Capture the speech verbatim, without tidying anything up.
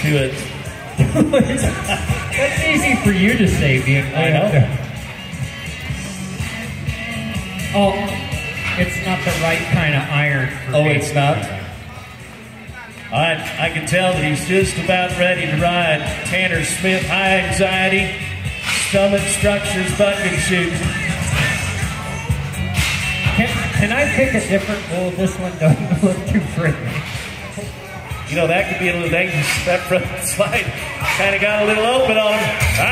to it. That's easy for you to say, being I know. Oh, it's not the right kind of iron for Oh, me. it's not? I, I can tell that he's just about ready to ride Tanner Smith High Anxiety Stomach Structures Bucket Shoot. Can, can I pick a different bull? This one doesn't look too pretty. You know, that could be a little dangerous. That front slide kind of got a little open on him.